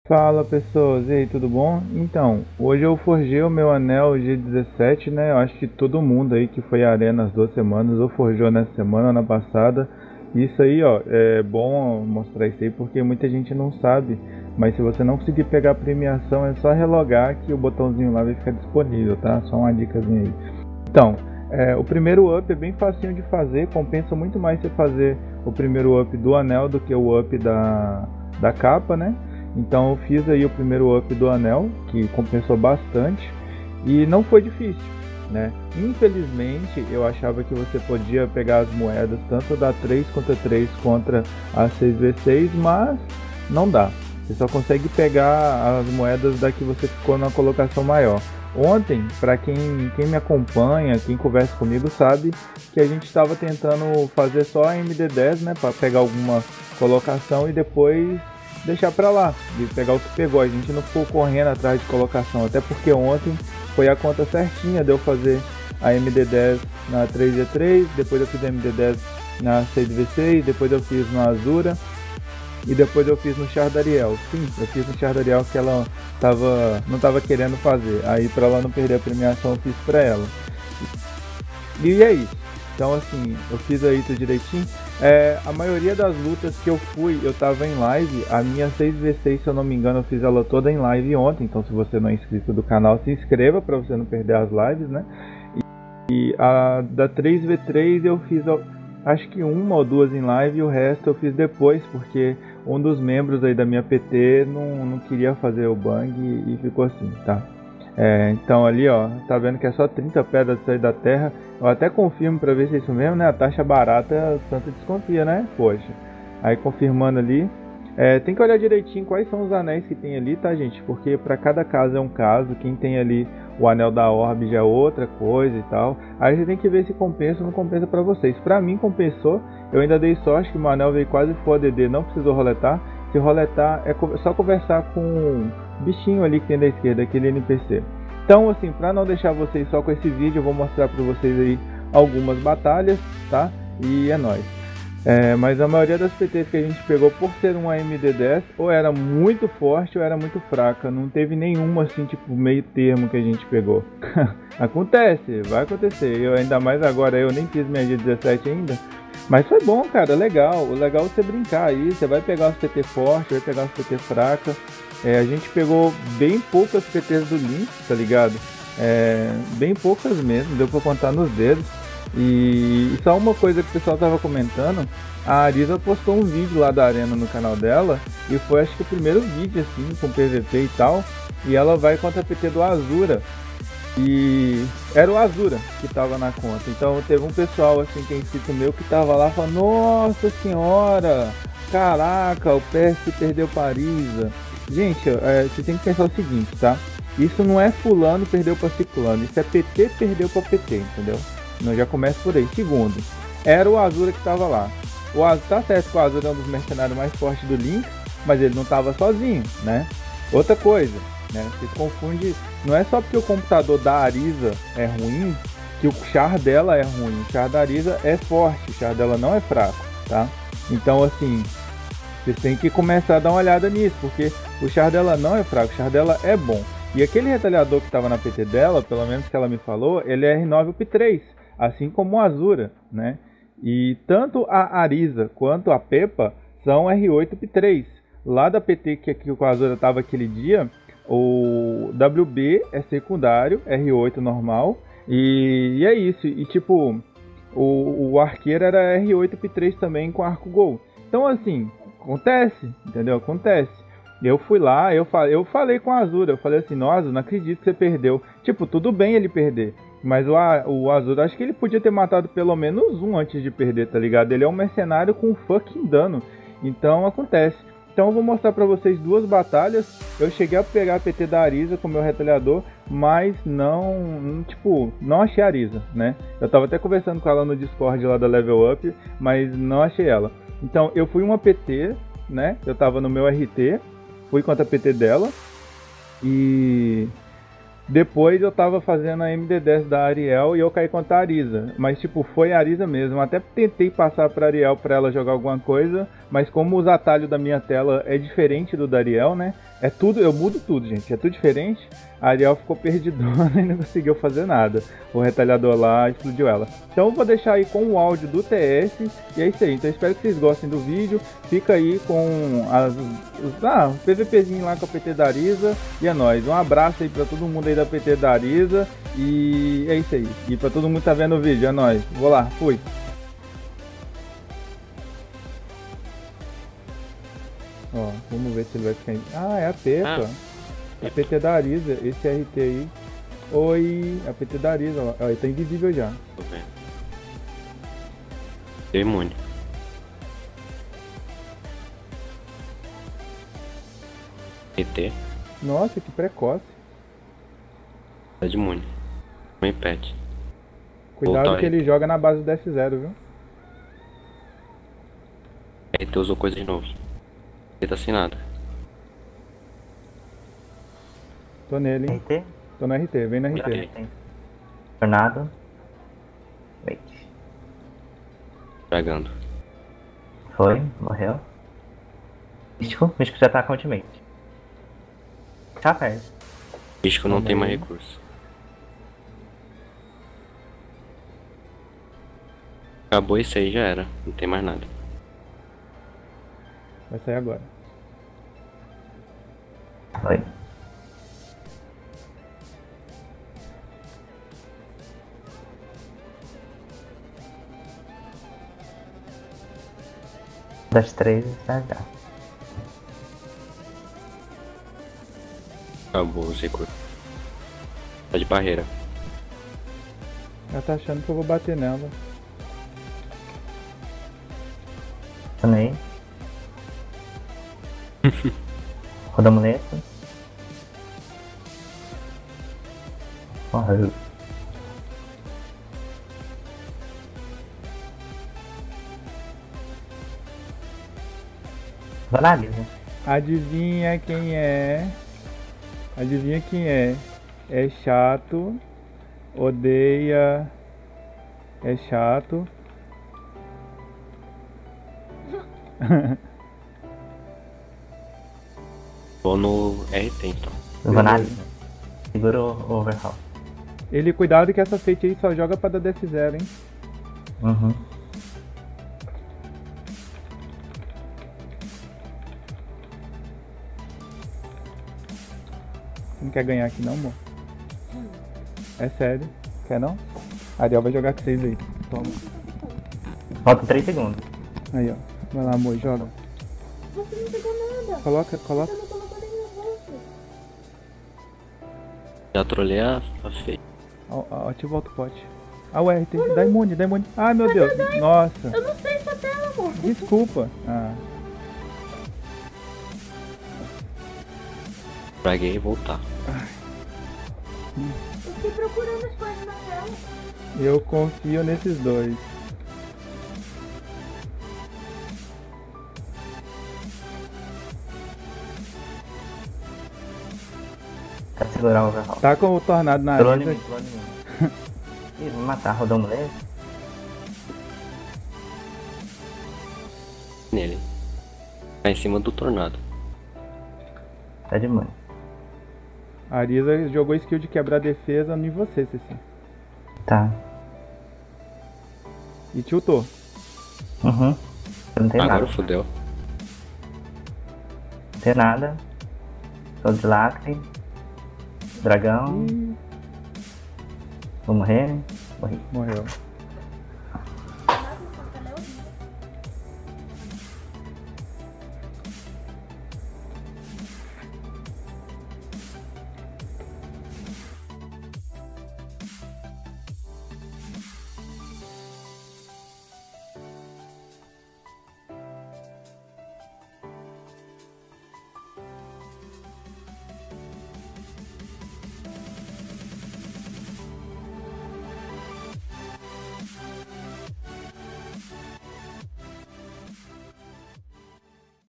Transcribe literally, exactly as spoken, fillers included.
Fala pessoas, e aí, tudo bom? Então, hoje eu forjei o meu anel G dezessete, né? Eu acho que todo mundo aí que foi à arena as duas semanas, ou forjou nessa semana, na passada. Isso aí, ó, é bom mostrar isso aí porque muita gente não sabe. Mas se você não conseguir pegar a premiação, é só relogar que o botãozinho lá vai ficar disponível, tá? Só uma dicasinha aí. Então, é, o primeiro up é bem facinho de fazer, compensa muito mais você fazer o primeiro up do anel do que o up da, da capa, né? Então eu fiz aí o primeiro up do anel, que compensou bastante e não foi difícil, né? Infelizmente eu achava que você podia pegar as moedas tanto da três contra três contra a seis vezes seis, mas não dá. Você só consegue pegar as moedas da que você ficou na colocação maior. Ontem, para quem, quem me acompanha, quem conversa comigo, sabe que a gente estava tentando fazer só a M D dez, né, para pegar alguma colocação e depois deixar pra lá, de pegar o que pegou. A gente não ficou correndo atrás de colocação, até porque ontem foi a conta certinha de eu fazer a M D dez na três V três, depois eu fiz a M D dez na seis V seis, depois eu fiz no Azura e depois eu fiz no Chardariel. Sim, eu fiz no Chardariel que ela tava, não estava querendo fazer, aí para ela não perder a premiação eu fiz para ela. E é isso. Então assim, eu fiz aí tudo direitinho. É, a maioria das lutas que eu fui, eu tava em live. A minha seis vezes seis, se eu não me engano, eu fiz ela toda em live ontem. Então se você não é inscrito do canal, se inscreva para você não perder as lives, né? E, e a da três vezes três eu fiz, acho que uma ou duas em live e o resto eu fiz depois, porque um dos membros aí da minha P T não, não queria fazer o bang e, e ficou assim, tá? É, então ali, ó, tá vendo que é só trinta pedras sair da terra. Eu até confirmo pra ver se é isso mesmo, né? A taxa barata, tanto desconfia, né? Poxa. Aí confirmando ali. É, tem que olhar direitinho quais são os anéis que tem ali, tá, gente? Porque pra cada caso é um caso. Quem tem ali o anel da orbe já é outra coisa e tal. Aí você tem que ver se compensa ou não compensa pra vocês. Pra mim compensou. Eu ainda dei sorte que o anel veio quase full A D D, não precisou roletar. Se roletar é só conversar com o bichinho ali que tem da esquerda, aquele N P C. Então assim, para não deixar vocês só com esse vídeo, eu vou mostrar para vocês aí algumas batalhas, tá? E é nóis. É, mas a maioria das P Ts que a gente pegou, por ser uma M D dez, ou era muito forte ou era muito fraca. Não teve nenhuma assim, tipo, meio termo que a gente pegou. Acontece, vai acontecer. Eu ainda mais agora, eu nem fiz minha G dezessete ainda. Mas foi bom, cara, legal. O legal é você brincar aí. Você vai pegar os P T fortes, vai pegar os P T fracas. É, a gente pegou bem poucas P Ts do Link, tá ligado? É, bem poucas mesmo, deu pra contar nos dedos. E, e só uma coisa que o pessoal tava comentando, a Arisa postou um vídeo lá da arena no canal dela, e foi acho que o primeiro vídeo assim, com P V P e tal, e ela vai contra a P T do Azura. E era o Azura que tava na conta. Então teve um pessoal assim que é inscrito meu que tava lá falando: nossa senhora, caraca, o P S perdeu para Arisa. Gente, é, você tem que pensar o seguinte, tá? Isso não é fulano perdeu para ciclano, isso é P T perdeu para P T, entendeu? Não, já começa por aí. Segundo, era o Azura que tava lá. O Azura, tá certo que o Azura é um dos mercenários mais fortes do Lynx, mas ele não tava sozinho, né? Outra coisa, né? Você confunde, não é só porque o computador da Arisa é ruim que o char dela é ruim. O char da Arisa é forte, o char dela não é fraco, tá? Então assim, vocês têm que começar a dar uma olhada nisso, porque o char dela não é fraco, o char dela é bom. E aquele retalhador que estava na P T dela, pelo menos que ela me falou, ele é R nove U P três, assim como o Azura, né? E tanto a Arisa quanto a Pepa são R oito U P três. Lá da P T que, que o Azura estava aquele dia, o W B é secundário, R oito normal, e, e é isso. E tipo, o, o arqueiro era R oito U P três também com arco gol. Então assim, acontece, entendeu? Acontece. Eu fui lá, eu, fa eu falei com a Azura, eu falei assim: nossa, não acredito que você perdeu. Tipo, tudo bem ele perder, mas o, o Azura, acho que ele podia ter matado pelo menos um antes de perder, tá ligado? Ele é um mercenário com fucking dano, então acontece. Então eu vou mostrar pra vocês duas batalhas. Eu cheguei a pegar a P T da Arisa com o meu retalhador, mas não, tipo, não achei a Arisa, né? Eu tava até conversando com ela no Discord lá da Level Up, mas não achei ela. Então eu fui uma P T, né? Eu tava no meu R T, fui contra a P T dela e Depois eu tava fazendo a M D dez da Ariel e eu caí contra a Arisa. Mas tipo, foi a Arisa mesmo. Eu até tentei passar pra Ariel pra ela jogar alguma coisa. Mas como os atalhos da minha tela é diferente do da Ariel, né? É tudo, eu mudo tudo, gente. É tudo diferente. A Ariel ficou perdidona e não conseguiu fazer nada. O retalhador lá explodiu ela. Então eu vou deixar aí com o áudio do T S. E é isso aí. Então eu espero que vocês gostem do vídeo. Fica aí com as, os, ah, o PVPzinho lá com a P T da Arisa. E é nóis. Um abraço aí pra todo mundo aí da P T da Arisa. E é isso aí. E pra todo mundo que tá vendo o vídeo, é nóis. Vou lá, fui. Ó, vamos ver se ele vai ficar... Ah, é a Pepa. Ah. A P T da Arisa, esse R T aí. Oi, a P T da Arisa, ó. Ele tá invisível já. Tô vendo. Deu imune. E T. Nossa, que precoce. Tá de imune. Não impede. Cuidado Voltar que aí. ele joga na base do S zero, viu? R T usou coisa de novo. Ele tá sem nada. Tô nele, hein? R T? Tô no R T, vem no R T. Ok. Tornado. Wait. Pegando. Foi, morreu. Místico, Místico já tá com ultimate. Tá perto. Místico não Calma tem mais aí. recurso. Acabou isso aí, já era. Não tem mais nada. Vai sair agora. Foi. Das três está já. Acabou os recursos. Tá de barreira. Ela tá achando que eu vou bater nela. Tunei. Roda muleta. Morreu. Analisa. Adivinha quem é? Adivinha quem é? É chato. Odeia. É chato. Tô no R T então. Eu vou analisa. Segura o overhaul. Ele, cuidado que essa Fate aí só joga pra dar D S zero, hein? Uhum. Você não quer ganhar aqui não, amor? É sério. Quer não? Ariel vai jogar com vocês aí. Toma. Falta três segundos. Aí, ó. Vai lá, amor, joga. Você não pegou nada. Coloca, coloca. Você não colocou nem no rosto. Já trolei a, a feia. Ó, ó, ativa o outro pote. Ah, o R T. Dá imune, dá imune. Ai, meu Deus. Nossa. Eu não sei sua tela, amor. Desculpa. Ah. Praguei e voltar. Eu fiquei procurando as coisas na tela. Eu confio nesses dois. Pra segurar o overhaul. Tá com o tornado na Pulou em Arisa. mim, pulou em mim. Ih, vou matar. Rodou muleta. Nele. Tá em cima do tornado. Tá de imune. A Arisa jogou skill de quebrar a defesa em você, Ceci. Tá. E tiltou. Uhum. Eu não tenho Agora nada. fodeu. Não tenho nada. Sou de lacre. Dragão. Ih, Vou morrer. Morri. morreu.